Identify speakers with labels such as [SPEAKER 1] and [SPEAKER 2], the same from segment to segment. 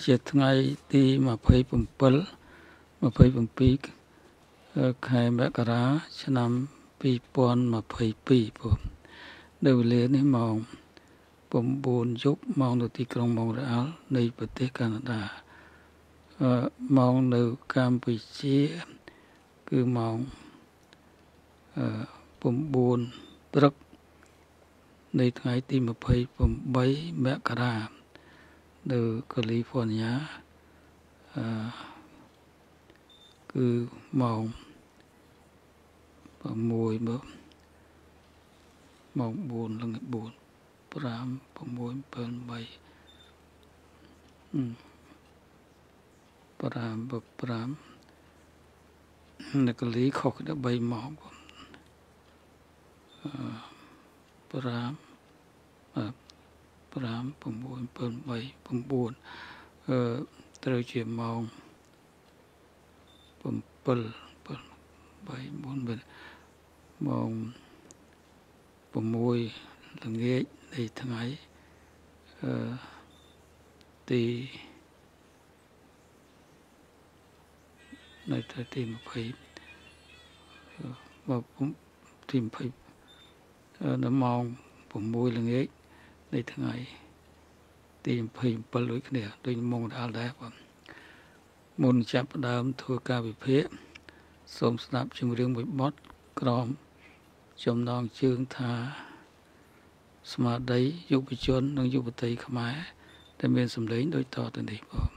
[SPEAKER 1] ជាថ្ងៃទី27 ខែមករាឆ្នាំ2022បងនៅវេលានេះម៉ោង9 យប់ម៉ោងនៅទីក្រុងម៉ុងរ៉េអាល់នៃប្រទេសកាណាដាម៉ោងនៅកម្ពុជាគឺម៉ោង9 ព្រឹកនៃថ្ងៃទី28 មករានៅកាលីហ្វ័រញ៉ាគឺម៉ោង6ម៉ោង4ល្ងាច4 5 6 7 8 5 9 នៅកាលីខុសដល់3ម៉ោង5 6 7 8 9ត្រូវជាម៉ោង7 3 4ម៉ោង6ល្ងាចនៃថ្ងៃទី20នៅម៉ោង6ល្ងាចនៃថ្ងៃទី27ដូចគ្នាដូចម៉ោងដល់ដែរបងមុនចាប់ផ្ដើមធ្វើការវិភាគសូមស្ដាប់ចម្រៀងមួយបទក្រោមចំណងជើងថាស្មារតីយុវជននិងយុវតីខ្មែរដែលមានសម្លេងដូចតទៅនេះបង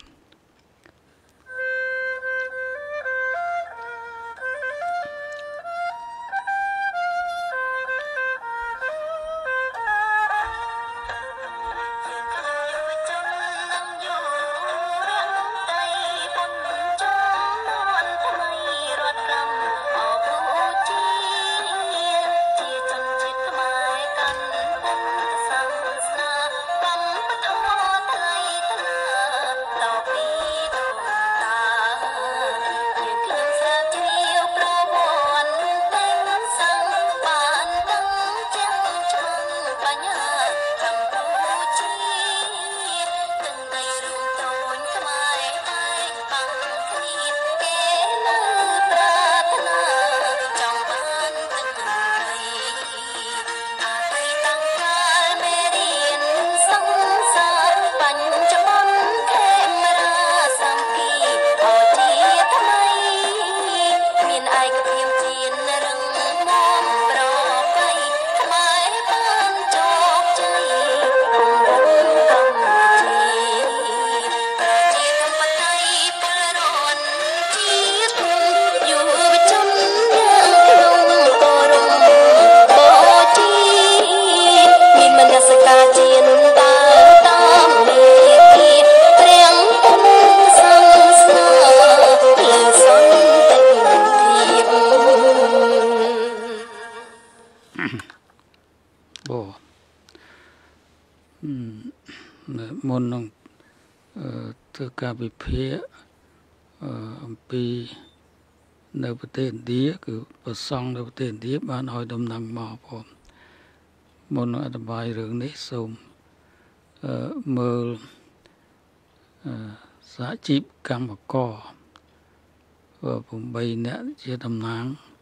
[SPEAKER 1] មុននឹងធ្វើការវិភាគអំពីនៅប្រទេសឥណ្ឌាគឺប្រសង់នៅប្រទេសឥណ្ឌាបានឲ្យដំណឹងមកផងមុននឹងអធិប្បាយរឿងនេះសូមមើលសហជីពកម្មករ8នាក់ជាតំណាង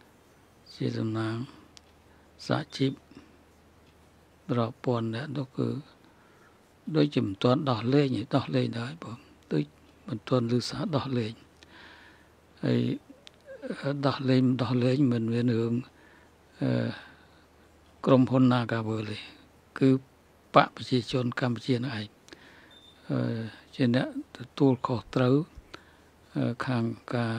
[SPEAKER 1] សហជីពរាប់ពាន់នាក់នោះគឺដូចជាមិនទាន់ដោះលែងដែរបងដូចមិនទាន់ឮសារដោះលែងហើយដោះលែងមិនមានរឿងក្រុមហ៊ុន Nagavel ទេគឺបកប្រជាជនកម្ពុជានឹងឯងជាអ្នកទទួលខុសត្រូវខាងការ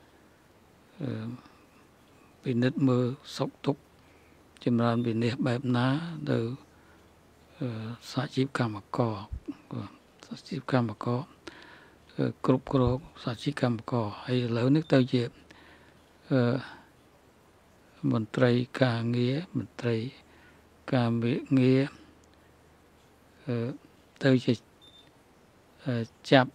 [SPEAKER 1] ពិនិត្យមើលសុខទុក្ខចម្រើនវិនិច្ឆ័យបែបណាទៅសហជីពកម្មករគ្រប់គ្រងសហជីពកម្មករហើយឥឡូវនេះទៅជាមន្ត្រីការងារមន្ត្រីការងារទៅជាចាប់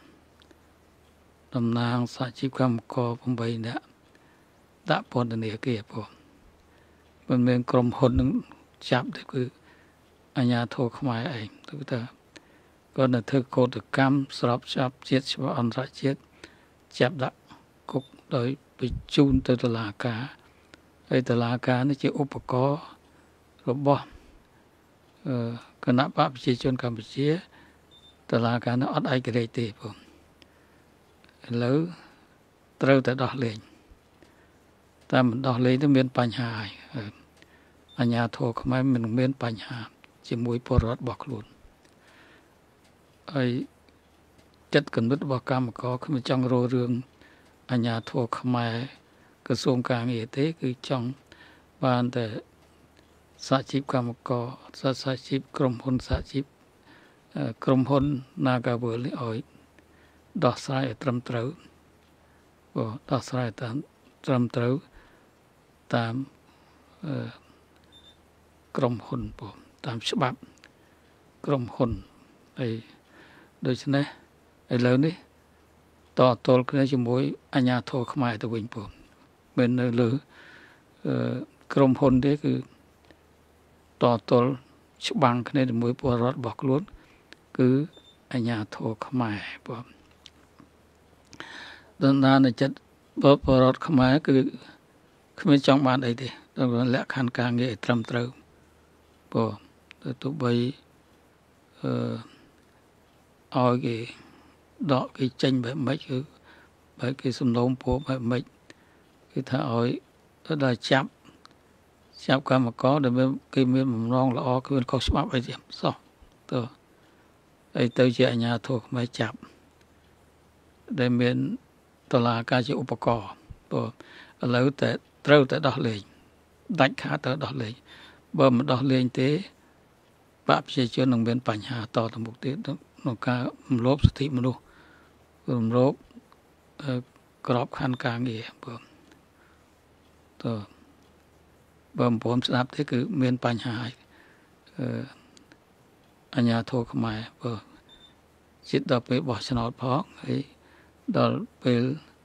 [SPEAKER 1] តំណាងសហជីពកម្មករ8នាក់ដាក់ពន្ធនាគារផងមិនមែនក្រុមហ៊ុននឹងចាប់ទេគឺអាជ្ញាធរខ្មែរឯងទៅថា còn là thư cô được cam sọp chạp chết và ăn ra chết chạp đã cục đôi bị chun từ tờ lá cá ấy tờ lá cá nó chỉ ốp có rồi bỏ cái nắp bắp chỉ chôn Campuchia tờ lá cá nó ở ai cái đây thì không lỡ trâu tại đỏ lên ta mình đỏ lên nó miền Pành Hà anh nhà thô không ai mình miền Pành Hà chỉ mũi bò rót bọc luôn ấy chất cần biết bao cam có không trong rô rương anh nhà thô không ai cái xuông càng nghĩa thế cứ trong ban để xã chip cam có xã chip krom hôn xã chip krom hôn naga bờ lì ỏi đỏ sai trầm trấu đỏ sai trầm trấu tam krom hôn tam shabab krom hôn ấy đôi chân này ấy lớn điต่อ tol គ្នាជាមួយអាជ្ញាធរខ្មែរទៅវិញបងមិននៅលើក្រុមហ៊ុនទេគឺត tol ច្បាំងគ្នាជាមួយពលរដ្ឋរបស់ខ្លួនគឺអាជ្ញាធរខ្មែរបងដល់ណានៅចិត្តពលរដ្ឋខ្មែរគឺគ្មានចង់បានអីទេដល់លក្ខខណ្ឌការងារត្រឹមត្រូវបងទោះបីឲ្យគេដកគេចេញបែបម៉េចគឺបែបគេសំណូមពរបែបម៉េចគឺថាឲ្យដល់ចាប់កម្មករដែលគេមានបំណងល្អគឺខុសច្បាប់អីទៀតសោះទៅហើយទៅជាអាជ្ញាធរខ្មែរចាប់ដែលមានតុលាការជាឧបករណ៍ព្រោះឥឡូវតែត្រូវតែដោះលែងដាច់ខាតទៅដោះលែងបើមិនដោះលែងទេបកប្រជាជននឹងមានបញ្ហាតទៅមុខទៀតក្នុងការរំលោភសិទ្ធិមនុស្សរំលោភក្របខ័ណ្ឌការងារបងតើបើមិនព្រមស្ដាប់ទេគឺមានបញ្ហាហើយអាជ្ញាធរខ្មែរបើចិត្តដល់ពេលបោះឆ្នោតផងហើយដល់ពេល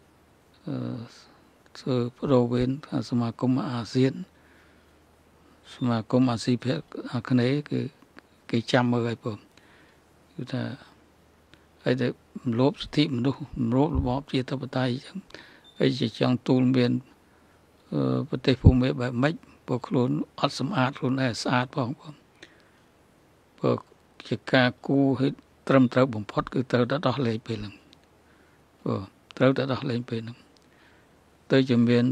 [SPEAKER 1] ធ្វើប្រូវេនសមាគមអាស៊ានសមាគមអាស៊ីភាគគ្នាគឺគេចាំមើលឲ្យបងគឺថាហើយតែរំលោភសិទ្ធិមនុស្សរំលោភរបបជាធិបតេយ្យអញ្ចឹងហើយជាចង់ទូលមានប្រទេសភូមិបែបម៉េចព្រោះខ្លួនអត់សម្អាតខ្លួនឯងស្អាតផងព្រោះជាការគូឲ្យត្រឹមត្រូវបំផុតគឺត្រូវតែដោះលែងពេលហ្នឹងត្រូវតែដោះលែងពេលហ្នឹងទៅជាមាន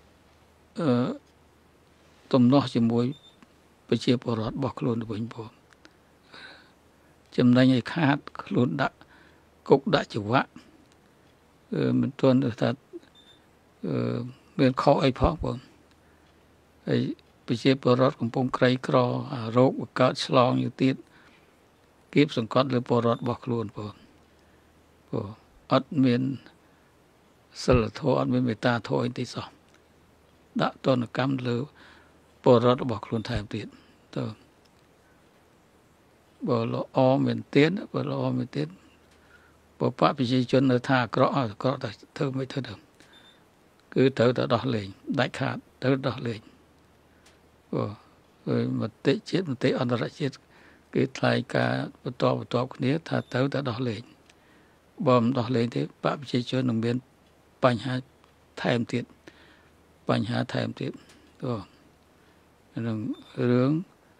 [SPEAKER 1] ទំនាស់ជាមួយប្រជាពលរដ្ឋរបស់ខ្លួនទៅវិញបងចំណេញឲ្យខាតខ្លួនដាក់គុកដាក់ច្រវាក់មិនទាន់ថាមានខុសអីផងបងហើយប្រជាពលរដ្ឋកំពុងក្រីក្ររោគបង្កើតឆ្លងอยู่ទៀតគៀបសង្កត់លើពលរដ្ឋរបស់ខ្លួនបងអត់មានសិលធម៌អត់មានមេត្តាធម៌អីទេសោះដាក់ទណ្ឌកម្មលើពលរដ្ឋរបស់ខ្លួនថែមទៀតទៅបើល្អមែនទៀតបើល្អមែនទៀតបើបកប្រជាជននៅថាអាក្រក់តែធ្វើមិនធ្វើទៅគឺត្រូវតែដោះលែងដាច់ខាតត្រូវដោះលែងហើយមតិជាតិមតិអន្តរជាតិគឺថ្លែងការបន្តគ្នាថាត្រូវតែដោះលែងបើមិនដោះលែងទេបកប្រជាជននឹងមានបញ្ហាថែមទៀតនឹងរឿង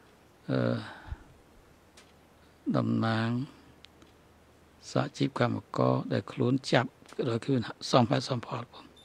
[SPEAKER 1] តំណាងសហជីពកម្មករដែលខ្លួនចាប់ដោយគឺសំហេតុសំផល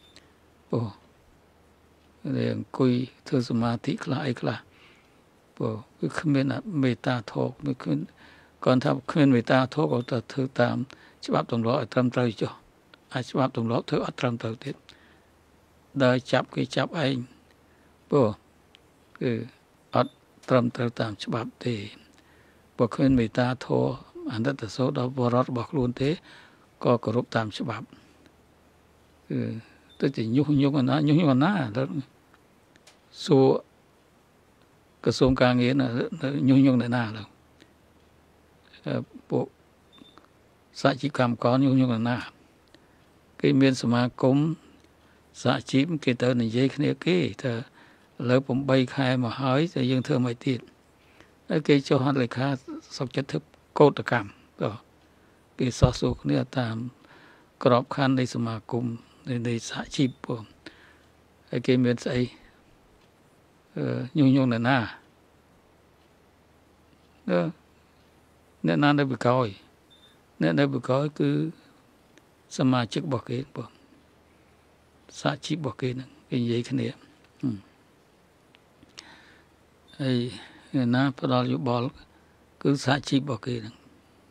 [SPEAKER 1] នេះអង្គុយធ្វើសមាធិខ្លះអីខ្លះគឺគ្មានមេត្តាធម៌មិនគ្មានគាត់ថាគ្មានមេត្តាធម៌ក៏ទៅធ្វើតាមច្បាប់ទម្លាប់ឲ្យត្រឹមត្រូវចុះអាចច្បាប់ទម្លាប់ធ្វើអត់ត្រឹមត្រូវទៀតដើរចាប់គេចាប់ឯងគឺអត់ត្រឹមត្រូវតាមច្បាប់ទេបើគ្មានមេត្តាធម៌អន្តតសូរដល់បរិបទរបស់ខ្លួនទេក៏គោរពតាមច្បាប់គឺទៅជាញុះញង់ណាសួរក្រសួងការងារញុះញង់អ្នកណាឡើយពួកសហជីពកម្មករញុះញង់អ្នកណាគេមានសមាគមសហជីពគេទៅនិយាយគ្នាគេថាលើ8ខែមកហើយតែយើងធ្វើមិនទៀតហើយគេចុះហត្ថលេខាសុខចិត្តធ្វើកោតកម្មก็គេសោះសួរគ្នាតាមក្របខ័ណ្ឌនៃសមាគមនៃសហជីពបងហើយគេមានស្អីញុះញង់អ្នកណាអ្នកណានៅបកយអ្នកនៅបកយគឺសមាជិករបស់គេបងសហជីពរបស់គេហ្នឹងគេនិយាយគ្នាហើយអ្នកណាផ្ដល់យោបល់គឺសហជីពរបស់គេហ្នឹង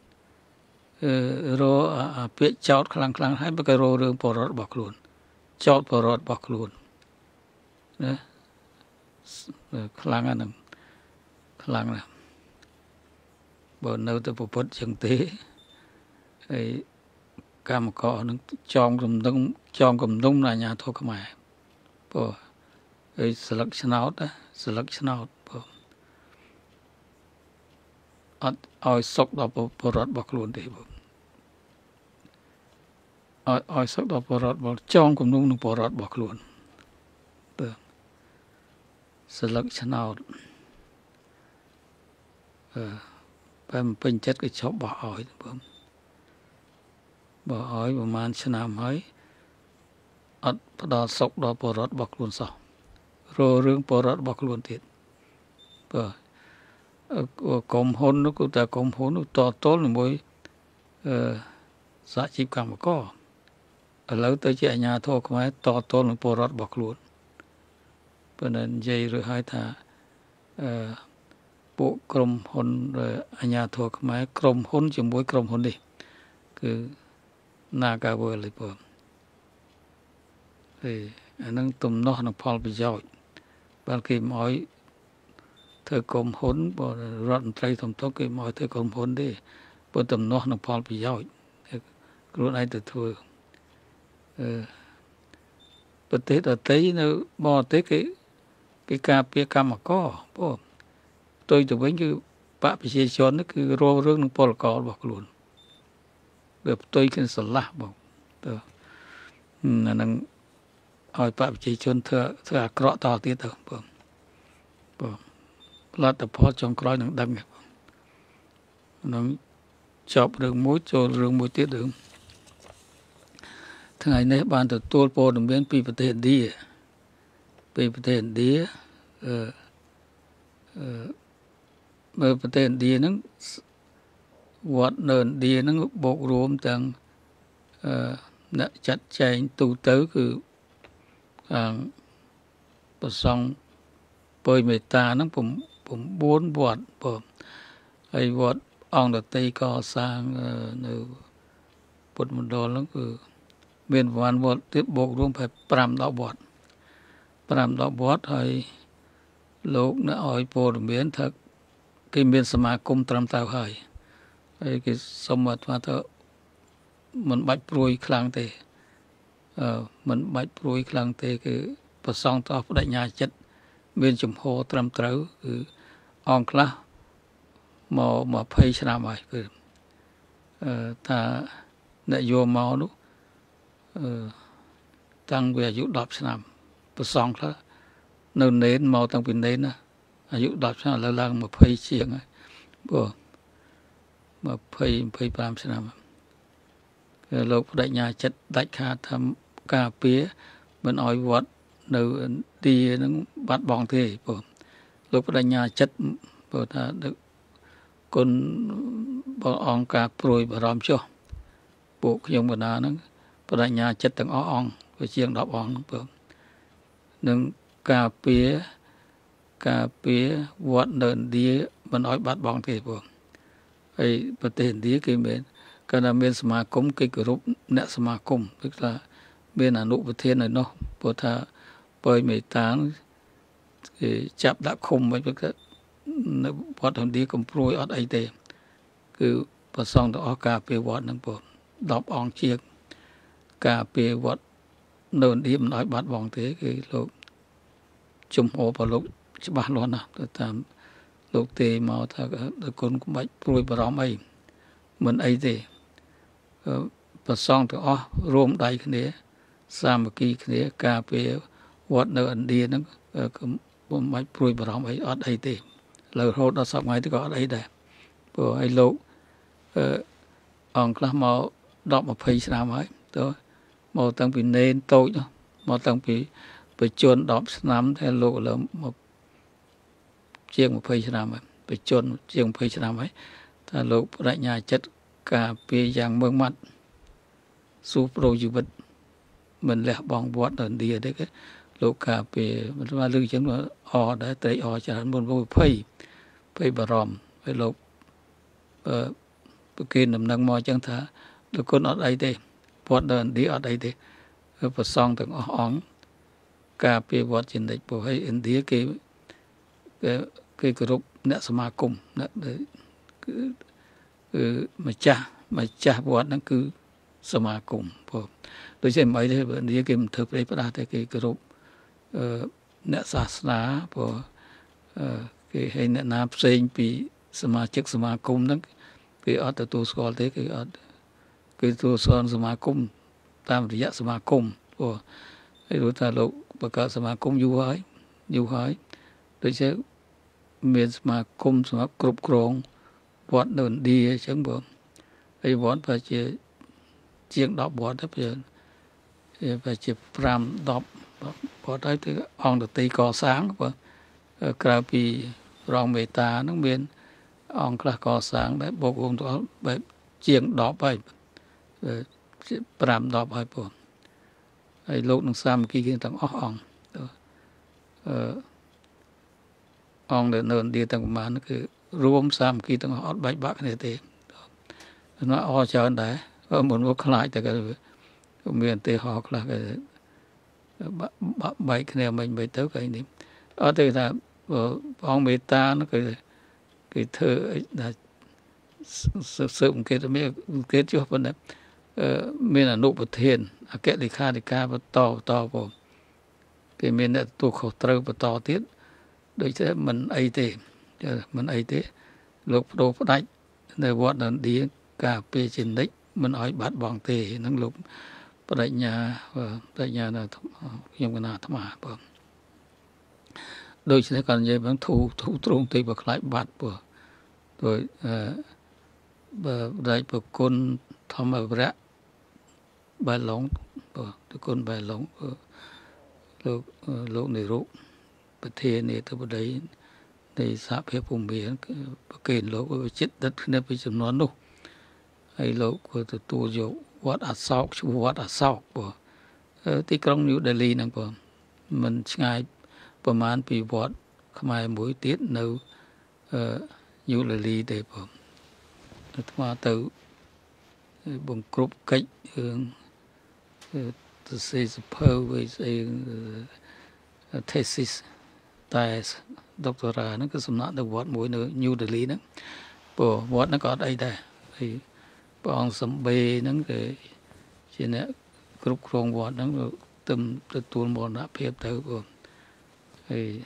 [SPEAKER 1] រពាក្យចោតខ្លាំងហើយបើគេររឿងបរិវត្តរបស់ខ្លួនចោតបរិវត្តរបស់ខ្លួនណាខ្លាំងហ្នឹងខ្លាំងណាស់បើនៅទៅប្រពុតចឹងទេហើយកម្មករនឹងចងគំនុំអាញាធរខ្មែរបើហើយស្លឹកឆ្នោតបើអត់ឲ្យសុកដល់បរិវត្តរបស់ខ្លួនទេបើឲ្យសុកដល់បរិវត្តរបស់ចងគំនុំនឹងបរិវត្តរបស់ខ្លួនបើស្លឹកឆ្នោតបើមិនពេញចិត្តក៏ឈប់បោះឲ្យបើឲ្យប្រហែលឆ្នាំហើយអត់ផ្ដល់សុខដល់បរិវត្តរបស់ខ្លួនសោះររឿងបរិវត្តរបស់ខ្លួនទៀតបើក្រុមហ៊ុននោះគឺតែក្រុមហ៊ុននោះតទល់ជាមួយសហជីពកម្មករឥឡូវទៅជាអាជ្ញាធរខ្មែរតទល់នឹងបរិវត្តរបស់ខ្លួនប៉ុន្តែនិយាយឬឲ្យថាពួកក្រុមហ៊ុនអាជ្ញាធរខ្មែរក្រុមហ៊ុនជាមួយក្រុមហ៊ុននេះគឺ Nagawal เลยបងអានឹងទំនាស់នឹងផលប្រយោជន៍បើគេមកឲ្យធ្វើក្រុមហ៊ុនបើរដ្ឋមន្ត្រីធំៗគេមកឲ្យធ្វើក្រុមហ៊ុនទេបើទំនាស់នឹងផលប្រយោជន៍ខ្លួនឯងទៅធ្វើប្រទេសដទៃនៅបរទេសគេការពារកម្មករបងផ្ទុយទៅវិញគឺបកប្រជាជនគឺរងរឿងនឹងពលកររបស់ខ្លួនវាផ្ទុយគ្នាស្រឡះបងទៅអានឹងឲ្យបកប្រជាជនធ្វើអាក្រក់តទៀតទៅបងផលិតផលចុងក្រោយនឹងដឹងនឹងចប់រឿងមួយចូលរឿងមួយទៀតរឿងថ្ងៃនេះបានទទួលព័ត៌មានពីប្រទេសឥណ្ឌាមើលប្រទេសឥណ្ឌាហ្នឹងវត្តនៅឥណ្ឌាហ្នឹងបូករួមទាំងអ្នកចាត់ចែងទូទៅគឺខាងប្រសង់ពុយមេត្តាហ្នឹង9វត្តបងហើយវត្តអង្គដតីក៏សាងនៅពុទ្ធមណ្ឌលហ្នឹងគឺមានប្រហែលវត្តទៀតបូករួមប្រហែល5-10វត្តហើយលោកនៅឲ្យព័ត៌មានថាគេមានសមាគមត្រឹមត្រូវហើយគេសុំថាទៅមិនបាច់ព្រួយខ្លាំងទេមិនបាច់ព្រួយខ្លាំងទេគឺប្រសងតោះបដិញ្ញាចិត្តមានចំហត្រឹមត្រូវគឺអង្គខ្លះមក20ឆ្នាំហើយគឺថាអ្នកយកមកនោះតាំងពីអាយុ10ឆ្នាំប្រសងខ្លះនៅនេនមកតាំងពីនេនណាអាយុ10ឆ្នាំឥឡូវឡើង20ជាងហើយបើ25ឆ្នាំគឺលោកបដិញ្ញាចិត្តដាច់ខាតថាការពារមិនឲ្យវត្តនៅឥណ្ឌានឹងបាត់បង់ទេព្រោះលោកបដិញ្ញាចិត្តព្រោះថាគុណបងអង្គការព្រួយបារម្ភចុះពួកខ្ញុំបណ្ដាហ្នឹងបដិញ្ញាចិត្តទាំងអស់អង្គវាជាង10អង្គហ្នឹងព្រោះនឹងការពារវត្តនៅឥណ្ឌាមិនឲ្យបាត់បង់ទេព្រោះហើយប្រទេសឥណ្ឌាគេមានកាលណាមានសមាគមគេគោរពអ្នកសមាគមគឺថាមានអនុប្រធាននៅនោះព្រោះថាបើមេតាងគេចាប់ដាក់ឃុំវិញគឺនៅវត្តឥណ្ឌាកំព្រួយអត់អីទេគឺប្រសងទាំងអស់ការពារវត្តហ្នឹងព្រោះ10អង្គជាងការពារវត្តនៅឥណ្ឌាមិនឲ្យបាត់បង់ទេគឺលោកជំហរប្រលោកច្បាស់លាស់ណាស់ទៅតាមលោកទេមកថាគុណក្បាច់ព្រួយបារម្ភអីមិនអីទេប្រសងទាំងអស់រួមដៃគ្នាសាមគ្គីគ្នាការពារវត្តនៅឥណ្ឌាហ្នឹងមិនបាច់ព្រួយបារម្ភអីអត់អីទេលើរហូតដល់សប្តាហ៍ថ្ងៃទៅក៏អត់អីដែរព្រោះឲ្យលោក ông là mò đọc một phây năm ấy tôi mò tăng bị nên tôi đó mò tăng bị chôn đọc năm theo lộ là một chiếc một phây năm ấy bị chôn chiếc một phây năm ấy ta lộ đại nhà chất cả bì giang mương mặt su pro du vật mình lẹ bong bọt ở địa đấy cái lộ cả bì mà lưu chứng là họ đã tới họ cho hắn buồn vô phây bà ròm phây lộ kia nằm nâng mò chẳng thà được con ở đây đây bọt đơn đi ở đây đây và xong từng óng cà phê bọt trên đây bộ hay India cái group nè sma cùng nè mà cha bọt nó cứ sma cùng bộ đối với mấy thế bên đi kiếm thực đấy bắt ra cái group nè sa sna bộ cái hay nè nam sinh bị sma chức sma cùng đó cái ở từ school thế cái tu son sma cùng tam rịa sma cùng bộ cái đối ta lộ bậc cả sma cùng du hỏi đối với miền sma cùng sma group grong bọt đơn đi chẳng bộ cái bọt phải chỉ chiếc đọc bọt đó bây giờ phải chỉ pram đọc bọt đấy thì ông được tây cò sáng bộ cà phê rong mê ta nó miền ông là cò sáng đấy bộ gồm đó phải chiếc đọc phải pram đọc phải bộไอ้โลกนังซ้ำกี่กินต่างอ่องอ่องเดินดีต่างประมาณนั่นคือรวมซ้ำกี่ต่างอ่อนใบบักเนี่ยเตะnóอ่อเช้าได้ก็เหมือนว่าคล้ายแต่ก็เมียนเตะหอกละก็ใบคะแนนใบเต้าcáiนี้แต่ถ้าอ่องเมตาnó cái thơ là sự cái đó mới cái chưa phân đấy mình là nụ bậc thiền cái đi kha và to bộ cái mình là tu khổ trâu và to tiết đối với mình ấy thế lúc đồ phát đánh để vợ nó đi cà phê trên đấy mình nói bát bằng tề năng lúc phát đánh nhà và tại nhà là dùng cái nào thắm à bộ đôi khi còn vậy bằng thu trung tây bậc lại bát bộ rồi đại bậc côn thắm ở rẽ bài lóngทุกคนbài lóngโลกในรูปประเทศนี้ทั้งหมดในสหภาพภูมิประเกณฑ์โลกว่าจิตดัดขึ้นไปจำนวนนู้ไอ้โลกว่าตัวโยวัดอาศอกชื่อวัดอาศอกบ่ที่กรุงนิวเดลีนั่นบ่มันง่ายประมาณปีวัดขมายmỗi tiếtในนิวเดลีได้บ่มาtừ bằng group cách to say suppose a thesis tại doctora nó có sum nát được vót mỗi nữa New Delhi đó bộ vót nó có đây đây thì bọn sum bê nó cái chuyện này group rong vót nó tầm tuôn bọn đã phép tới bộ thì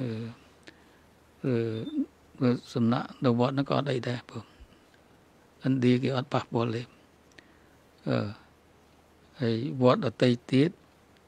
[SPEAKER 1] sum nát được vót nó có đây đây bộ anh đi cái ớt bạc bộ lênไอ้วัดไตติด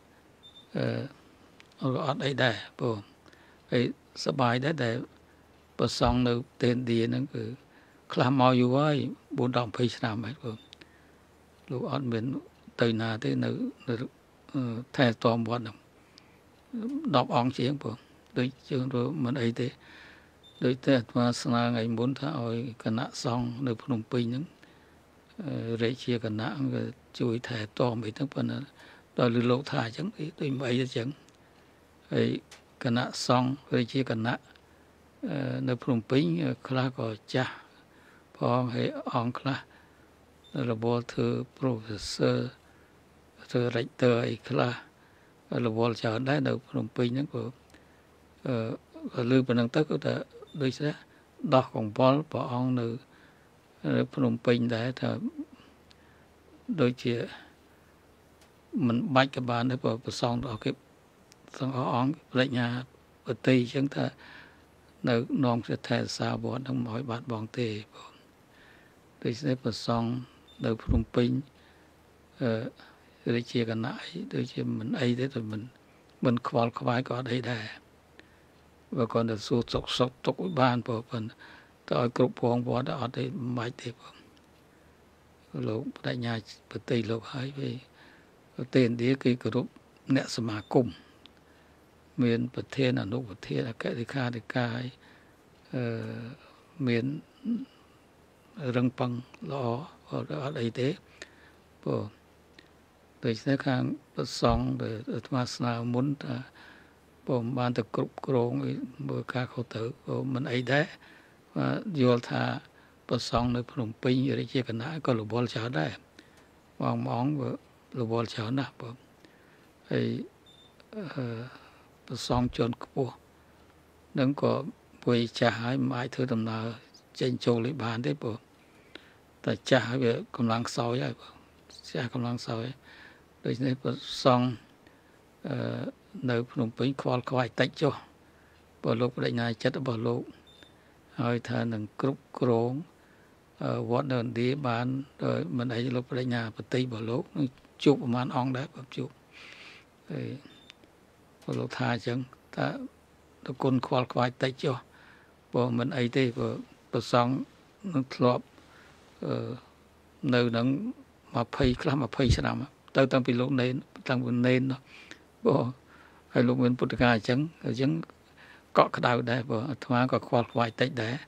[SPEAKER 1] ở đây đây bộไอ้สบายได้ประสองในเต็นดีนั่นคือคลามอยู่ไว้บนดองพิชนาไหมbộลูกอันเป็นเตยนาที่ในแท้ตอมวัดดอกอ่องเสียงbộโดยเชิงrồiมันไอ้ที่โดยแต่มาสนาไงมุนถ้าเอาคณะซองในพนมปิงนั้นเรียกเชียกันนะก็ช่วยถ่ายต่อไปทั้งปนนั้นโดยโลกถ่ายจังโดยไม่จังไอ้คณะซองเรียกเชียกันนะในพนมปิงคลาก็จ้าพอให้อ่องคลาระบบเธอโปรเฟสเซอร์เธอเรกเตอร์ไอ้คลาระบบจะได้ในพนมปิงนั้นก็ลืมไปนั่งตึกก็แต่โดยเฉพาะดอกของบอลปอองในพนมปิงได้ถ้าโดยเฉพาะมันบัดกับบานได้พอประสองเอาเก็บสองอ่องระยะปฏิจังถ้าในน้องจะแทนสาบอนทั้งหมดบาดบองเตะโดยเฉพาะประสองในพนมปิงโดยเฉพาะกันไหนโดยเฉพาะมันไอ้ได้แต่มันควอลควายก็ได้và còn là số sọc tốc ban bộ phần tại group phong võ đã ở đây mai thế លោកបដិញ្ញាប្រតិលោកហើយវាទេឥណ្ឌាគេគោរពអ្នកសមាគមមានប្រធានអនុប្រធានអគ្គលេខាធិការមានរឹងប៉ឹងល្អអត់អីទេព្រោះដូច្នេះខាងប្រសង់ដែលអាត្មាស្នើមុនថាពុំបានទៅគ្រប់គ្រងមើលការខុសត្រូវមិនអីដែរយល់ថាប្រសង់នៅភ្នំពេញរាជាគណៈក៏រវល់ច្រើនដែរបងរវល់ច្រើនណាស់បងហើយប្រសង់ជាន់ខ្ពស់នឹងក៏ពុយចាស់ហើយមិនអាចធ្វើដំណើរចេញចូលនេះបានទេបងតែចាស់ហើយវាកម្លាំងខ្សោយហើយបងចាស់កម្លាំងខ្សោយដូច្នេះប្រសង់នៅភ្នំពេញខ្វល់ខ្វាយតិចចុះបើលោកបដិញ្ញាចិត្តរបស់លោកហើយថានឹងគ្រប់គ្រងវត្តនៅឥណ្ឌាបានដោយមិនអីលោកបដិញ្ញាប្រតិរបស់លោកនឹងជួបប្រមាណអង្គដែរបើជួបហើយបើលោកថាអញ្ចឹងថាតគុណខ្វល់ខ្វាយតិចចុះបើមិនអីទេបើប្រសង់នឹងធ្លាប់នៅនឹង20ខ្លះ20ឆ្នាំទៅតាំងពីលោកនេនតាំងពីនេនបើហើយលោកមានពុទ្ធកាអញ្ចឹងកក់ក្ដៅដែរបើអាត្មាក៏ខ្វល់ខ្វាយតិចដែរ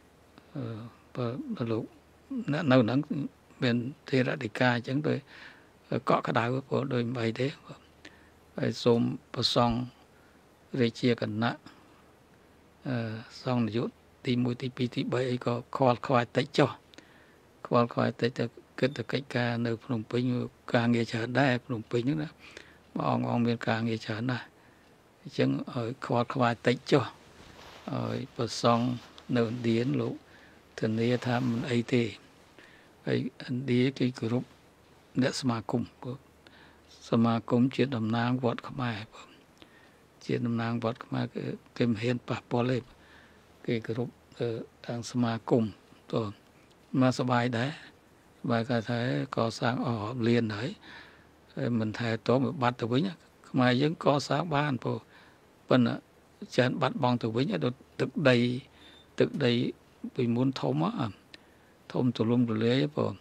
[SPEAKER 1] បើលោកនៅហ្នឹងមានធេរដីកាអញ្ចឹងទៅកក់ក្ដៅព្រោះដូចមិនអីទេហើយសូមប្រសង់រាជាគណៈសង្ឃនាយកទី1ទី2ទី3អីក៏ខ្វល់ខ្វាយតិចចុះខ្វល់ខ្វាយតិចទៅគិតទៅកិច្ចការនៅភ្នំពេញការងារច្រើនដែរភ្នំពេញហ្នឹងណាបងមានការងារច្រើនណាស់អញ្ចឹងឲ្យខ្វល់ខ្វាយតិចចុះឲ្យប្រសង់នៅឥណ្ឌាលោកធានាថាមិនអីទេហើយឥណ្ឌាគេគោរពអ្នកសមាគមជាតំណាងវត្តខ្មែរជាតំណាងវត្តខ្មែរគេមិនហ៊ានប៉ះពាល់ទេគេគោរពខាងសមាគមទៅមកសบายដែរបើគាត់ថាកសាងអស់លានហើយមិនថែទាំឲ្យបាត់ទៅវិញខ្មែរយើងកសាងបានប៉ុន្តែចានបាត់បង់ទៅវិញដល់ទឹកដីពីមុនធំទូលំទូលាយ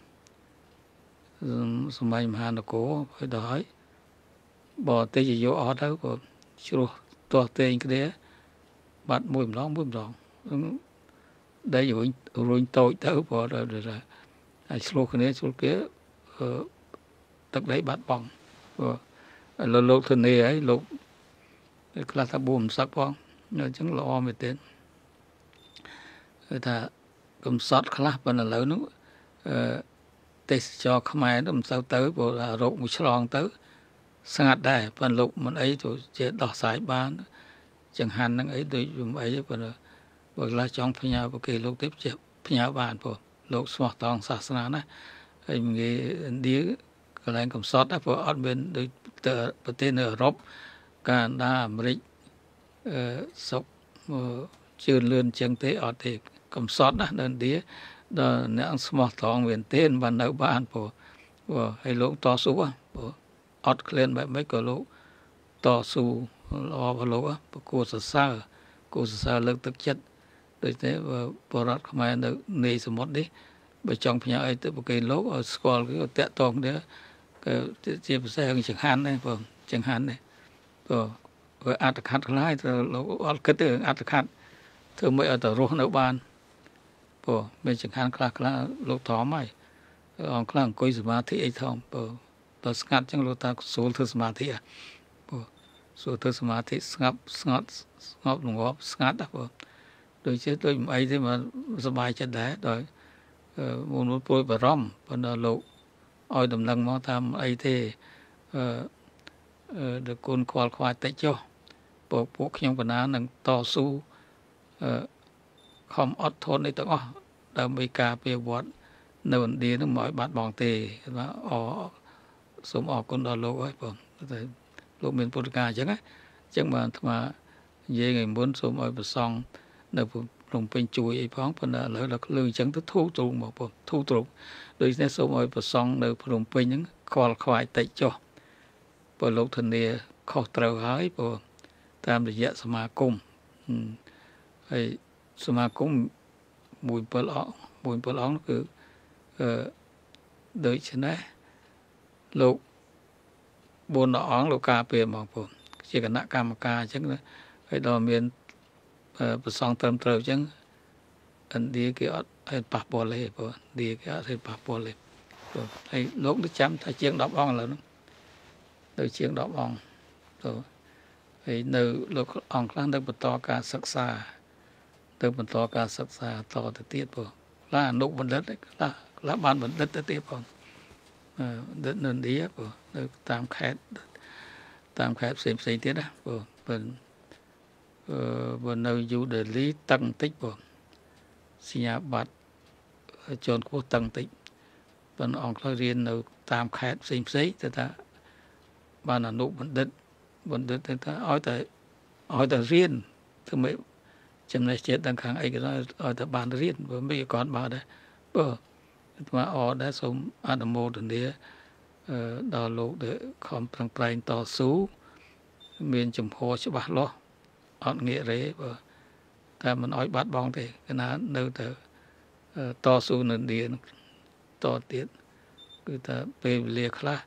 [SPEAKER 1] សម័យមហានគរហើយដល់ហើយបរទេសយកអស់ទៅជ្រោះទាស់តែងគ្នាបាត់មួយម្ដងដីរុញតូចទៅហើយឆ្លោះគ្នាទឹកដីបាត់បង់លោកធានាហើយលោកខ្លះថាបួមសឹកផងអញ្ចឹងល្អមែនទេគឺថាកំសត់ខ្លះប៉ុន្តែឥឡូវនោះទេសចរខ្មែរមិនសូវទៅព្រោះរោគមួយឆ្លងទៅស្ងាត់ដែរប៉ុន្តែលោកមិនអីទៅជាដោះស្រាយបានចង្ហាន់ហ្នឹងអីដូចមិនអីប៉ុន្តែបើខ្លះចង់ផ្ញើប្រគេលោកទេផ្ញើបានព្រោះលោកស្មោះត្រង់សាសនាណាហើយងាយឥណ្ឌាកន្លែងកំសត់ព្រោះអត់មានដូចប្រទេសនៅអឺរ៉ុបកាណាដាអាមេរិកសុកជឿនលឿនចឹងទេអត់ទេកំសត់ណានៅឥណ្ឌាដល់អ្នកស្មោះត្រង់មែនទេបាននៅបានព្រោះឲ្យលោកតស៊ូព្រោះអត់ឃ្លានបែបម៉េចក៏លោកតស៊ូល្អរបស់លោកគួរសរសើរលើកទឹកចិត្តដូចទេបរដ្ឋខ្មែរនៅនេយសមុទ្រនេះបើចង់ផ្ញើអីទៅប្រគេលោកឲ្យស្គាល់គឺតាក់ទងគ្នាគឺជាពិសេសចង្ហាន់ដែរបងចង្ហាន់នេះព្រោះអត្តខាត់ខ្លះទៅលោកអត់គិតទេអត្តខាត់ធ្វើមិនឲ្យទៅរស់នៅបានព្រោះមានចង្ហាន់ខ្លះលោកធំហើយអង្គខ្លះអង្គុយសមាធិអីធំព្រោះដល់ស្ងាត់ចឹងលោកតាស្រួលធ្វើសមាធិព្រោះស្រួលធ្វើសមាធិស្ងប់ល្ងាប់ស្ងាត់ព្រោះដូចមិនអីទេមកសบายចិត្តដែរដោយមុនព្រួយបារម្ភប៉ុន្តែលោកឲ្យដំណឹងមកថាអីទេដល់គុណខ្វល់ខ្វាយតិចចុះពួកខ្ញុំកណានឹងតស៊ូខំអត់ធន់នេះទាំងអស់ដើម្បីការពារវត្តនៅឥណ្ឌានឹងមកឲ្យបាត់បង់ទេបាទសូមអរគុណដល់លោកហើយបងតែលោកមានពុទ្ធកាអញ្ចឹងណាអញ្ចឹងបានអាត្មានិយាយថ្ងៃមុនសូមឲ្យប្រសង់នៅភ្នំពេញជួយអីផងប៉ុន្តែឥឡូវដល់លើអញ្ចឹងទៅធូរទ្រូងមកបងធូរទ្រូងដូច្នេះសូមឲ្យប្រសង់នៅភ្នំពេញហ្នឹងខ្វល់ខ្វាយតិចចុះព្រោះលោកធានាខុសត្រូវហើយព្រោះតាមរយៈសមាគមហើយសមាគម17អង្គគឺ đôi chân đấy lục buồn nó lục cà phê mong buồn chỉ cần nã cam cà chứ cái đó miền song tâm trời chứ anh đi cái hay bạc bò lê buồn đi cái hay bạc bò lê hay lúc nó chấm thay chiên đọc ong là nó đôi chiên đọc ong rồi hay nơi lúc ong khăn được một to ca sắc xa được một to ca sắc xa to từ tiết buồn là nụ vấn đất đấy là ban vấn đất tới tiết buồn đất nên đi á buồn được tam khép xem tiết á buồn buồn nơi du để lý tăng tích buồn sinh nhà bát chôn của tăng tích buồn ong khơi riêng nơi tam khép xem thì ta ban là nụ vấn đất thì ta hỏi ta riêng thì mấy chấm này chết đang kháng ấy cái đó ở tại bàn riêng với mấy con bà đấy mà ở đã sống ăn mô được đấy đào lục để không tăng trai to số miền chủng hồ sẽ bát lo ăn nghĩa đấy ta mình nói bát bong thì cái nào nơi từ to số nên điện to tiết người ta về liệt khá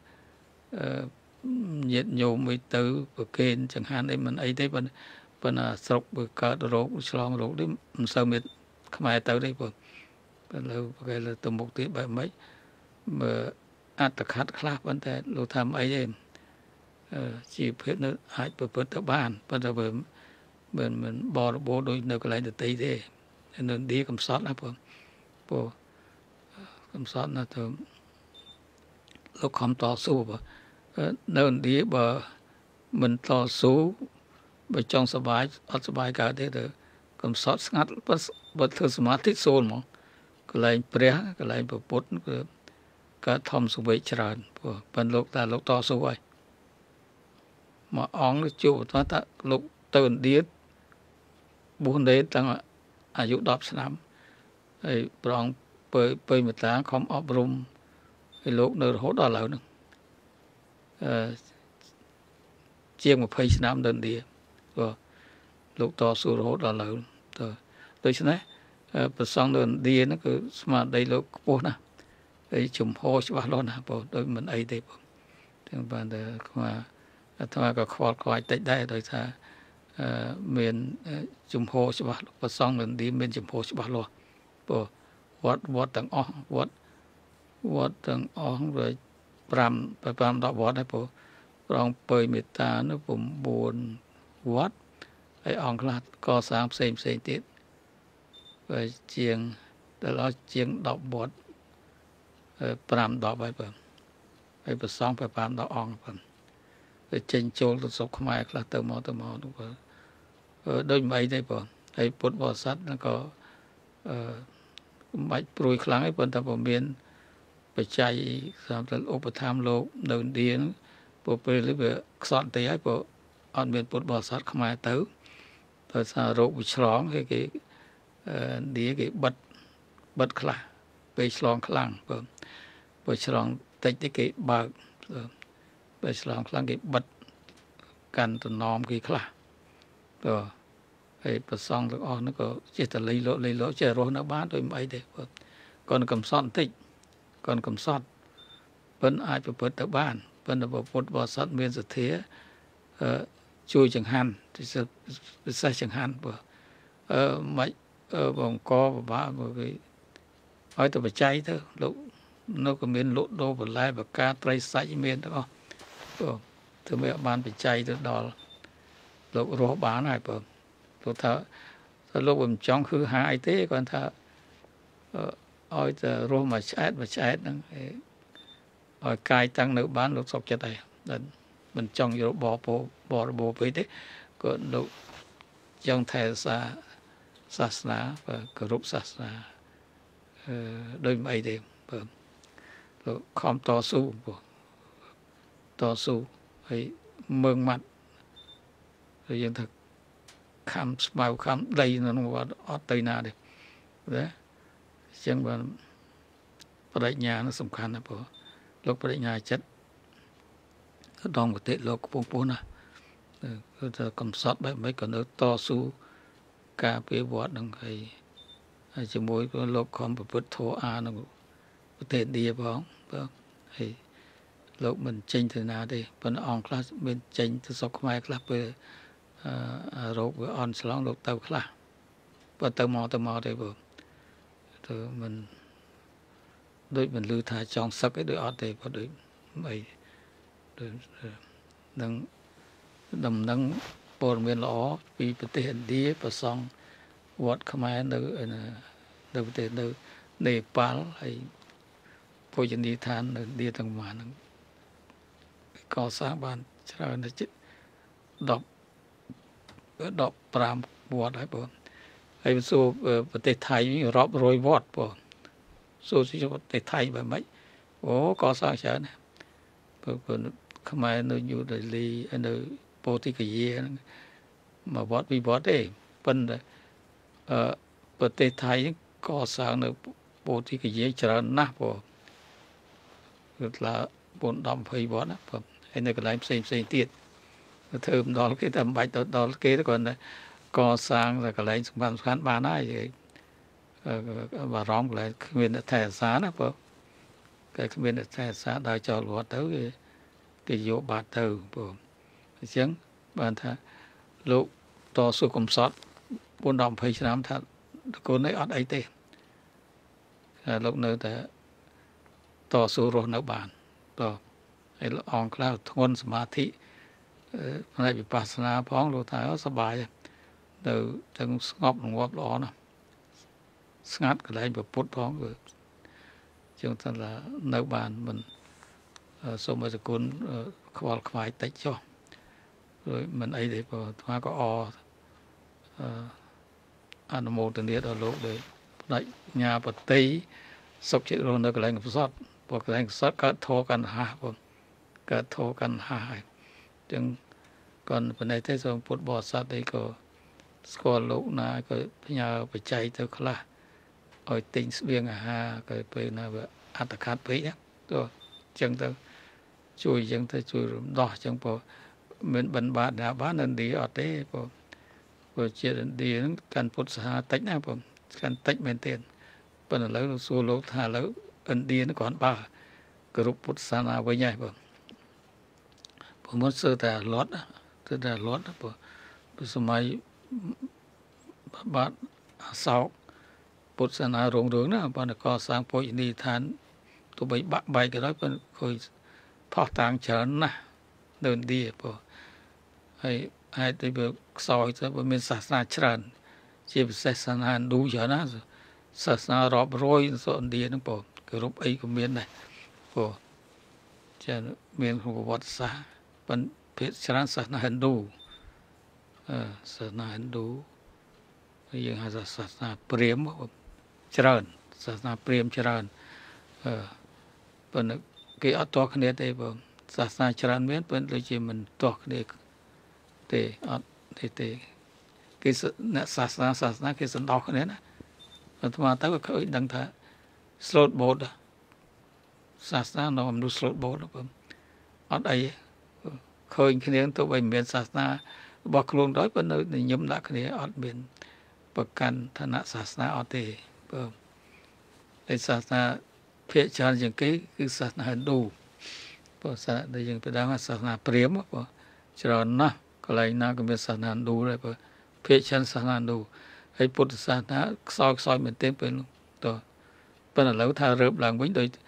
[SPEAKER 1] nhiệt nhôm mới từ và kênh chẳng hạn đấy mình ấy đấy bên sọc bờ cờ đồ sòng đồ đấy sao miệt không ai tới đây vừa cái là từ một tiếng bảy mấy mà ăn tất khát khá vấn đề lưu tham ấy em chỉ biết nó ai bớt tập bàn bây giờ mình bỏ bố đôi nơi cái lại được tây thế nên đi cầm sót là vừa cầm sót là từ lúc không to số nên đi bờ mình to số bởi trong sơ bài cả thế rồi cầm sót ngắt bất thường mà thích xôn mà cái lại bẻ cái lại bột cái thom số bảy tràn phần lúc ta lúc to số vậy mà ong nó chịu nó ta lúcตื่นđiết buồn đấy tăngอายุ10 năm ấy bằng bởi một tháng không ấp rum cái lúc nơi hốt đó là nữa chiên một phẩy năm đơn đi lúc to số hốt đó là rồi tôi xin đấy bữa xong đơn đi nó cứ mà đây lúc bố nè ấy chùm hồ cho bà lo nè bố đôi mình ấy đây bố thì bạn để mà thôi có khoa coi tết đây rồi ta miền chùm hồ cho bà bữa xong đơn đi miền chùm hồ cho bà lo bố vót tầng vót tầng rồi pram đó vót đấy bố rong bơi miệt ta nó cũng buồn vótไอ้อ่องคลาดก็สามเซนติดไปเจียงแต่เราเจียงดอกบดปรามดอกไปเปิ่มไปผสมไปปรามดอกอ่องเปิ่มไปเจนโจลตัวศพขมายคลาดเติมมอทุกคนโดยไม่ได้เปิ่มไอ้ปุถบริษัทแล้วก็ไม่ปลุยครั้งไอ้เปิ่มแต่ผมเรียนไปใจสามแต่อุปธรรมโลกเดินเดียนปุ๊บไปหรือไปสอนตีให้ปุ๊บอันเป็นปุถบริษัทขมายเติมrồi sao rốt bị sòng cái đĩa cái bật khla bị sòng khlang bị sòng tách cái bạc bị sòng khlang cái bật cần từ nóm cái khla rồi cái bật sòng được on nó có chỉ là lấy lỗ chơi rồi nó bán rồi mấy đấy còn cầm son tích còn cầm son vẫn ai phải bật tới bán vẫn là bật son miền giật thế chui chẳng hạn thì sẽ chẳng hạn mấy vòng co và bá cái hỏi tôi phải cháy thôi lúc nó có miền lỗ đô và lai và cá trai sấy miền đó không từ mấy bạn phải cháy từ đó lúc rô bán này bờ lúc thợ lúc mình trong khứ hai thế còn thợ hỏi từ rô mà cháy đó hỏi cài tăng nữ bán lúc sọc cho đây mình trong vô bỏ bộ với thế còn lúc trong thầy xa na và group xa đôi mấy đêm lúc không to su hay mương mặt rồi dân thực khám smile khám đây nó qua ở tây na đi đấy chẳng và đại nhà nó sầm khăn là bộ lúc đại nhà chết đong một tết lộc bông nè, rồi cầm sót mấy còn ở to su cà phê vót đằng hay chỉ mỗi cái lộc không bị vứt thô nó tết đi vào hay lúc mình chênh từ nào đi bên on class bên chênh từ sọc mai class về rốt với on salon lúc tàu class và tàu mò đây vừa từ mình đôi mình lưu thả trong sắc cái đôi ọt đây và đôi mày đôi nâng đầm nâng bồn miền lõ vìประเทศดีประสองวัดขมายនៅประเทศនៅเนปาลហើយភោជនីយដ្ឋាននៅឌីទាំងមកហ្នឹងកសាងបានច្រើនទៅជិត15វត្តហើយបងហើយសួរប្រទេសថៃរាប់រយវត្តបងសួរប្រទេសថៃបែបម៉េចអូកសាងច្រើនណាស់ព្រោះខ្មែរនៅញូដេលីនៅពោធិកាយាហ្នឹងមកវត្តពីវត្តទេប៉ុន្តែប្រទេសថៃកសាងនៅពោធិកាយាច្រើនណាស់បងគឺថា4-20វត្តណាបងហើយនៅកន្លែងផ្សេងទៀតធ្វើមិនដល់គេតែមិនបាច់ទៅដល់គេទេគ្រាន់តែកសាងតែកន្លែងសំខាន់បានហើយបារម្ភកន្លែងគ្មានថែរក្សាណាបងគេគ្មានថែរក្សាដល់ចូលវត្តទៅគេយកបាត់ទៅបងអញ្ចឹងបានថាលោកតស៊ូកំសត់4-20ឆ្នាំថាតកូននេះអត់អីទេលោកនៅតែតស៊ូរស់នៅបានបងហើយអង្គខ្លះធ្ងន់សមាធិផ្នែកវិបស្សនាផងលោកថាសប្បាយទៅទាំងស្ងប់រងាប់ល្អណាស់ស្ងាត់កន្លែងពុទ្ធផងគឺជាងថានៅបានមិនសូមឲ្យសគុណខ្វល់ខ្វាយតិចចុះrồi mình ấy để mà có anh một tình tiết ở lúc đấy đấy nhà bậc tây sốc chết rồi nó cái lạnh sót và cái lạnh sót cả thô căn hà và cả thô căn hà nhưng còn bên này thấy rằng phút bỏ sát đấy có score lúc nào có nhà phải chạy tới khla ở tỉnh viên hà cái bên nào về ăn tạc hạt đấy nhá rồi chẳng tới chui chẳng tới chui đỏ chẳng bỏ mình bận bạt đã bán ấn đi ở đây rồi chia ấn đi cần phút xa tách nào rồi cần tách bên tiền bên lấy số lô thả lấy ấn đi nó còn ba group phút xa nào với nhau rồi muốn sơ ta lót rồi số mấy bạn sáu phút xa nào rộng rướng đó bạn có sang phôi đi than tụi bay bạc bay cái đó bên khơi thoát tàng chấn nè đơn đi rồi hay tới việc soi tới bên mình sát na chán chỉ sát na đủ giờ na sát na rọp roi số đi nó bỏ cái rúp ấy của miền này bỏ cho miền của vật xa bên phía chán sát na hình đủ sát na hình đủ bây giờ hay sát na prem chán sát na prem chán bên cái ở toa cái này đây bỏ sát na chán miền bên lấy chỉ mình toa cái để cái sát na cái sân đỏ cái này nè mà tới cái đằng thà slot board sát na nó làm slot board đó ở đây khơi cái này tôi bây miền sát na bọc luôn đói bên nơi để nhấm đã cái này ở miền bậc căn thân sát na ở đây để sát na phía trên những cái sát na đủ sát đây những cái đó là sát na prem cho nó cái này nó cũng biết sát na đủ rồi phía trên sát na đủ hay Phật sát na soi mình tên bên đó bên là lâu thà rớp làng quýnh đôi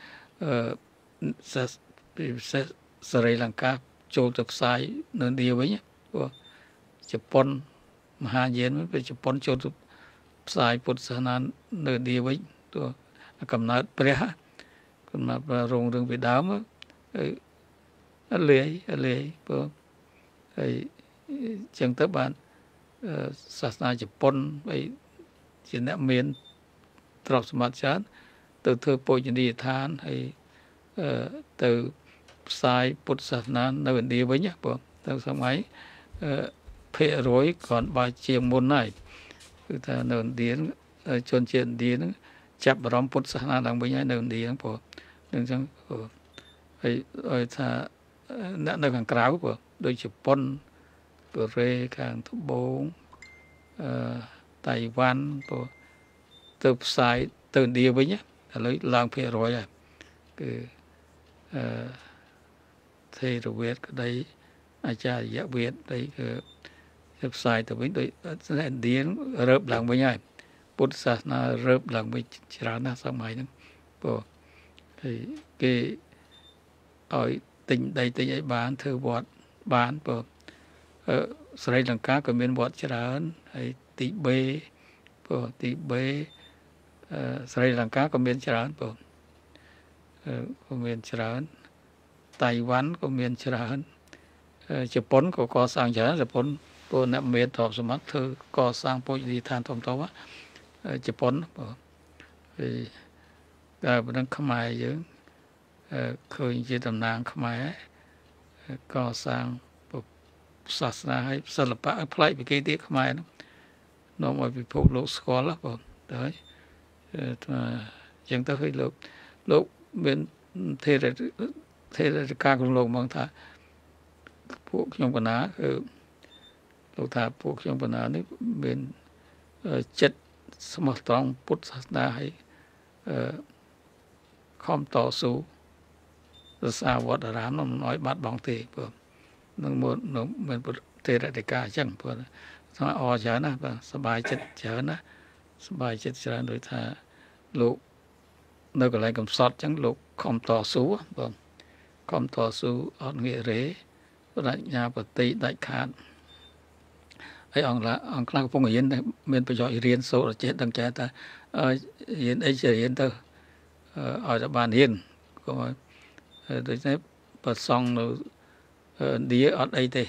[SPEAKER 1] Sri Lanka châu thực sai nên đi với nhé Japan Maha Yen với Japan châu thực sai Phật sát na nên đi với đó cầm nát Preha còn mà rong đường Việt Nam á lệ hay chẳng tới bạn sát na Japan vậy chỉ nãy miền trọc smart chán từ thơ bồi chân đi than hay từ sai Phật sát na nơi đi với nhé bộ từ sau ấy phê rối còn bài chiềng môn nàyคือถ้าเนินดีชนเชียนดีนั้นจับรำพุทธศาสนาดังไปยังเนินดีนั้นพอหนึ่งจังไอ้ถ้าในทางกล่าวพอโดยเฉพาะเปรย์ทางทุบบงไต้หวันพอเติบสายตื่นดีไปเนี่ยเลยลางเพลร้อยอ่ะคือ thế rồi Việt cái đấy ai cha dạ Việt đấy cái sai từ bên đấy sẽ điên rớp lần với nhau Bút sát na rớp lần với chả na sang mày nữa bộ thì cái ở tỉnh đây tỉnh ấy bán thơ bọt bán bộ Sri Lanka có miền bọt chả hay tí bê bộ tí bê Sri Lanka có miền chả bộ có miền chả Taiwan có miền chả Japan có sang chả Japan bộ nằm miền thọ số mắt thơ có sang bộ đi than thom tao á Japan bộ thì bên đó Khmer chứ khơi chỉ tầm nàng Khmer có sang bộ sát na hay sơ lập bát plei bị cái tiếc Khmer nó mọi bị phụ lục school lắm bộ đấy chẳng tới khi lúc bên thế là ca cùng lục bằng thà phụ trong quần áo lục thà phụ trong quần áo đấy bên chất smart trong put sát na hay không tỏ số sao vợ đã làm nó nói bắt bóng thì nó muốn nó mình thế là để cả chẳng nó o chả naสบายចិត្តច្រើនណាសบายចិត្តច្រើនដោយថាលោកនៅកន្លែងកំសត់ចឹងលោកខំតស៊ូបងខំតស៊ូអត់ងាករេបញ្ញាបតិដាច់ខាតហើយអង្គខ្លះកំពុងរៀនមានប្រយោជន៍រៀនសូត្រចេះដឹងចេះថារៀនអីចេះរៀនទៅឲ្យតែបានរៀនក៏ដូចនេះប្រសងនៅឌីអត់អីទេ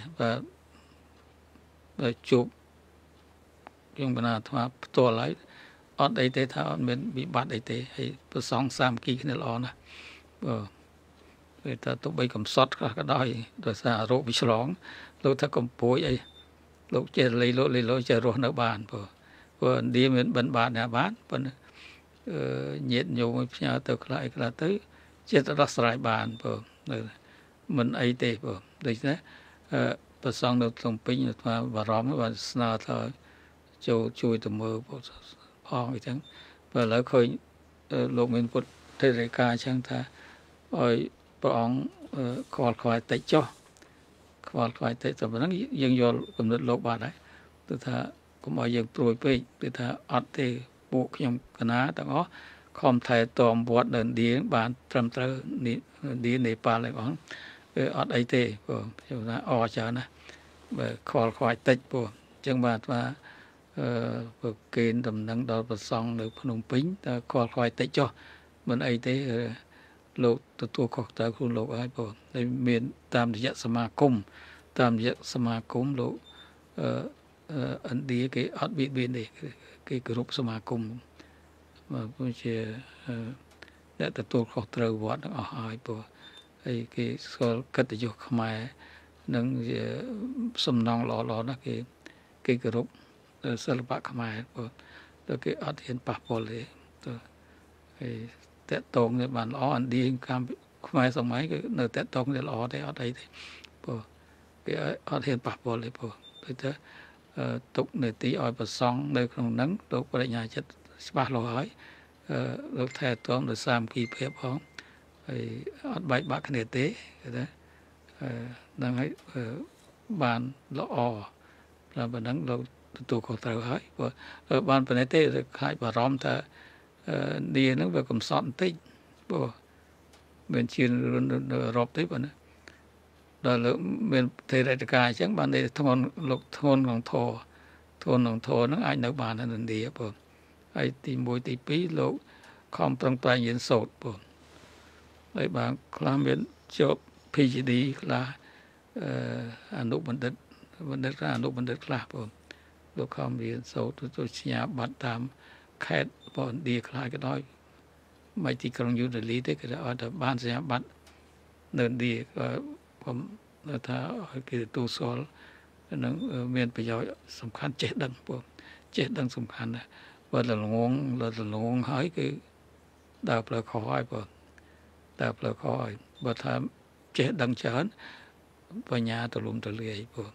[SPEAKER 1] បាទជួបយើងបណ្ណាអាត្មាផ្ទាល់ហើយអត់អីទេថាអត់មានវិបត្តិអីទេហើយប្រសងសាមគ្គីគ្នាល្អណាស់ពេលថាទោះបីកំសត់ខ្លះក៏ដោយដោយសាររោគវិឆ្លងលោកថាកំពួយអីលោកចេះលៃលោចេះរស់នៅបានព្រោះឥណ្ឌាមានបិណ្ឌបាតណាបានប៉ុន្តែញាតិញោមផ្ញើទៅខ្លះអីខ្លះទៅចេះតែដោះស្រាយបានព្រោះមិនអីទេព្រោះដូច្នេះប្រសងនៅក្នុងពេញថាបារម្ភបានស្នើថាចូលជួយទៅមើលផងអីចឹងបើឥឡូវឃើញលោកមានពុទ្ធទេរិកាអញ្ចឹងថាឲ្យព្រះអង្គខ្វល់ខ្វាយតិចចុះខ្វល់ខ្វាយតិចតែប៉ុណ្ណឹងយើងយល់គំនិតលោកបានដែរគឺថាកុំឲ្យយើងព្រួយពេកគឺថាអត់ទេពួកខ្ញុំកណាទាំងអស់ខំថែទាំវត្តនៅឥណ្ឌាបានត្រឹមត្រូវឥណ្ឌានេប៉ាល់ឯងបងអត់អីទេព្រោះខ្ញុំថាអរច្រើនណាបើខ្វល់ខ្វាយតិចព្រោះអញ្ចឹងបាទថាប្រកេនដំណឹងដល់ប្រសង់នៅភ្នំពេញតែខ្វល់ខ្វាយតិចចុះមិនអីទេលោកទទួលខុសត្រូវខ្លួនលោកហើយព្រោះតែមានតាមរយៈសមាគមលោកឥណ្ឌាគេអត់បៀតបៀនទេគេគោរពសមាគមមកព្រោះជាអ្នកទទួលខុសត្រូវវត្តទាំងអស់ហើយព្រោះហើយគេស្គាល់កិត្តិយសខ្មែរនិងសំណងល្អណាស់គេគោរពសិល្បៈខ្មែរព្រោះតែគេអត់ហ៊ានប៉ះពាល់ទេទៅហើយតកតងនេះបានល្អឥណ្ឌាកម្ពុជាខ្មែរសម័យគឺនៅតកតងនេះល្អទេអត់អីទេព្រោះគេអត់ហ៊ានប៉ះពាល់ទេព្រោះដូចទៅទុកនេតិឲ្យប្រសង់នៅក្នុងហ្នឹងលោកបរិញ្ញាចិត្តច្បាស់លាស់ហើយលោកថែទាំដោយសាមគ្គីភាពផងហើយអត់បែកបាក់គ្នាទេគេថាហ្នឹងហើយបានល្អតែប៉ុណ្ណឹងលោកទទួលខុសត្រូវហើយព្រោះបានប៉ុណ្ណេះទេខ្លាចបារម្ភថាឌីហ្នឹងវាកំសត់បន្តិចព្រោះមានជានៅអឺរ៉ុបទេប៉ុណ្ណាដល់លោកមានទេរតិកាអញ្ចឹងបានធ្ងន់លោកធ្ងន់ក្នុងធរហ្នឹងអាចនៅបាននៅឥណ្ឌាព្រោះហើយទី1ទី2លោកខំប្រឹងប្រែងរៀនសូត្រព្រោះហើយបានខ្លះមានជាប់ PhD ខ្លះអនុបណ្ឌិតខ្លះអនុបណ្ឌិតខ្លះព្រោះលោកខំរៀនសូត្រទៅសញ្ញាបត្រតាមខេត្តរបស់ឥណ្ឌាខ្លះក៏ដោយមិនទីក្រុងយូដេលីទេគេអត់ទៅបានសញ្ញាបត្រនៅឥណ្ឌាក៏ผมថាឲ្យគេទទួលស្គាល់នឹងមានប្រយោជន៍សំខាន់ចេះដឹងព្រោះចេះដឹងសំខាន់ណាស់បើលងហើយគឺដើរផ្លូវខុសហើយព្រោះដើរផ្លូវខុសហើយបើថាចេះដឹងច្រើនបញ្ញាទូលំទូលាយព្រោះ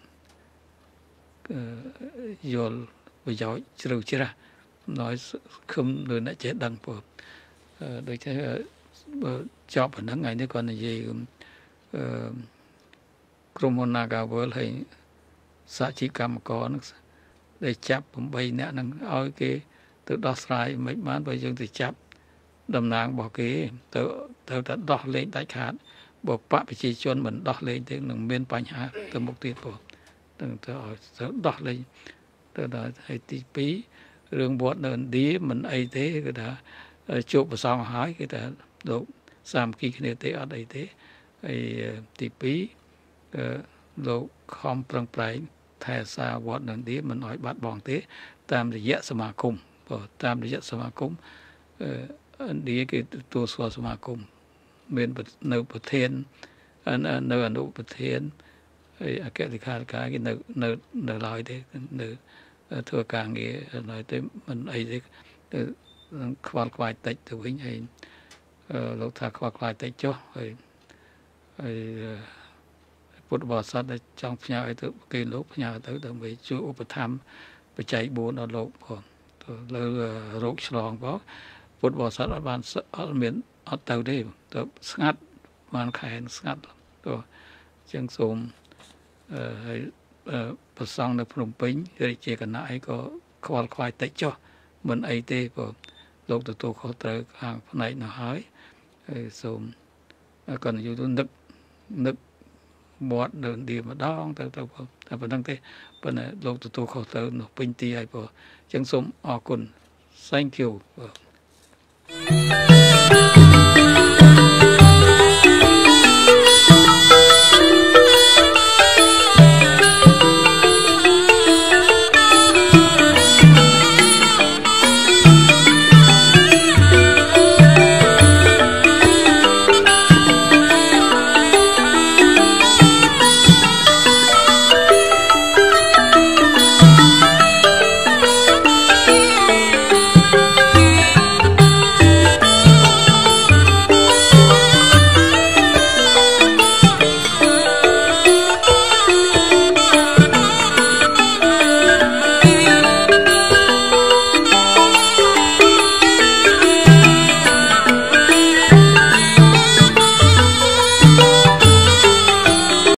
[SPEAKER 1] យល់ប្រយោជន៍ជ្រៅជ្រះnói khum rồi lại chết đằng của đối thế chọn phần năng ngàyនេះគាត់និយាយក្រុមហ៊ុន Nagavel ហើយសហជីវកម្មករនឹងដែលចាប់8នាក់នឹងឲ្យគេទៅដោះស្រាយមិនបានបើយើងទៅចាប់តំណាងរបស់គេទៅតែដោះលែងដាច់ខាតបើបកប្រជាជនមិនដោះលែងទេនឹងមានបញ្ហាទៅមុខទៀតបងទៅឲ្យដោះលែងទៅដល់ហើយទី2រឿងវត្តនៅឥណ្ឌាមិនអីទេគឺថាជួបប្រសងហើយគឺថាលោកសាមគ្គីគ្នាទេអត់អីទេហើយទី2លោកខំប្រឹងប្រែងថែសារវត្តនៅឥណ្ឌាមិនឲ្យបាត់បង់ទេតាមរយៈសមាគមបើតាមរយៈសមាគមឥណ្ឌាគេទទួលស្គាល់សមាគមមាននៅប្រធាននៅអនុប្រធានហើយអគ្គលេខាធិការគេនៅឡើយទេនៅធ្វើការងារឡើយទេមិនអីទេខ្វល់ខ្វាយតិចទៅវិញហើយលោកថាខ្វល់ខ្វាយតិចចុះហើយពុទ្ធបរិស័ទដែលចង់ផ្ញើឲ្យទៅគេលោកផ្ញើទៅដើម្បីជួយឧបត្ថម្ភបច្ច័យ4ដល់លោកផងទៅលើរោគឆ្លងផងពុទ្ធបរិស័ទអត់បានអត់មានអត់ទៅទេទៅស្ងាត់បានខែស្ងាត់ទៅចឹងសូមហើយប្រសង់នៅភ្នំពេញរាជាគណៈអីក៏ខ្វល់ខ្វាយតិចចុះមិនអីទេព្រោះលោកទទួលខុសត្រូវខាងផ្នែកនោះហើយសូមក៏និយាយទៅនឹកមាត់នៅឥណ្ឌាម្ដងទៅតែប៉ុណ្្នឹងទេប៉ុន្តែលោកទទួលខុសត្រូវនោះពេញទីហើយព្រោះអញ្ចឹងសូមអរគុណ Thank you